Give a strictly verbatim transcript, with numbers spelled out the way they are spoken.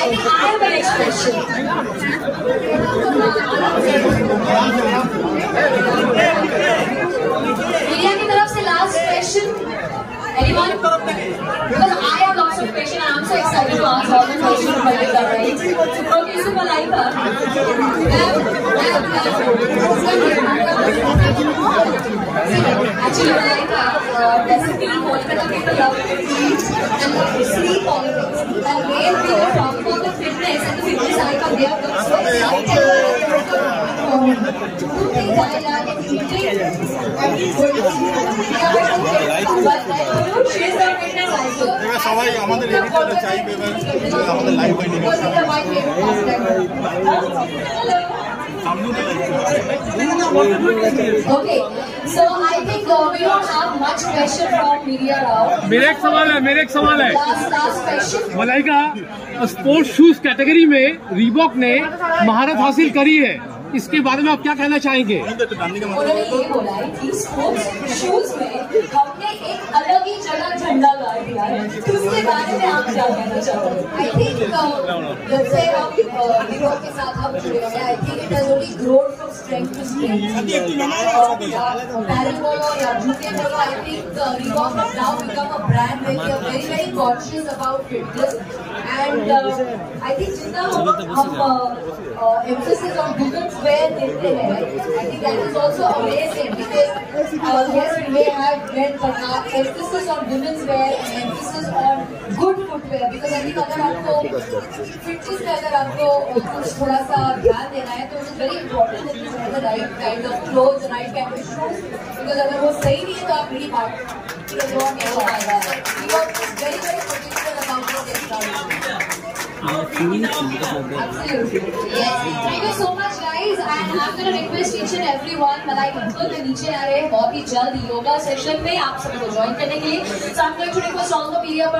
think I have an expression. Media की तरफ से last question. Anyone? Because I have lots of questions and I'm so excited to ask all the questions to Malaika, right? Okay, so Malaika. Actually, Malaika, uh, basically, Kolkata people love to eat and love to sleep politics. And when we were talking about the fitness and the fitness icon, they are so excited. Two things I love is eating and সবাই আমাদের এডিটরটা চাইবে এবার আমাদের live binding Okay, so I think uh, we don't have much question from media now. मेरा एक सवाल है मेरा एक सवाल है Last last question. Malaika, sports shoes category में रीबॉक ने महारत हासिल करी है, इसके बारे में आप क्या कहना चाहेंगे? उन्होंने ये बोला है कि स्पोर्ट्स शूज में हमने एक अलग ही जगह झंडा गाड़ दिया है, तो उसके बारे में आप क्या कहना चाहोगे? आई थिंक जब से हम रीबॉक के साथ हम जुड़े हैं, I think it has only grown from strength to strength. Apparel बोलो या जूते बोलो, I think Reebok has now become a brand where we are very very conscious about fitness and I think जितना हम एम्फेसिस ऑन वुमेन्स वेयर देते हैं, I think that is also amazing because yes we may have men but now emphasis on women's wear and emphasis on good footwear because I think अगर आपको fitness में अगर आपको कुछ थोड़ा सा ध्यान देना है तो it's very important that you have the right kind of clothes, right kind of shoes because अगर वो सही नहीं है तो आप नहीं पाओगे. You don't get what I want. We are very very particular about what is done. Absolutely. Yes. Thank you so much, guys. And I'm going to request each and everyone, Malaika uncle के नीचे आ रहे हैं बहुत ही जल्द yoga session में आप सभी को ज्वाइन करने के लिए. So I'm going to request all the media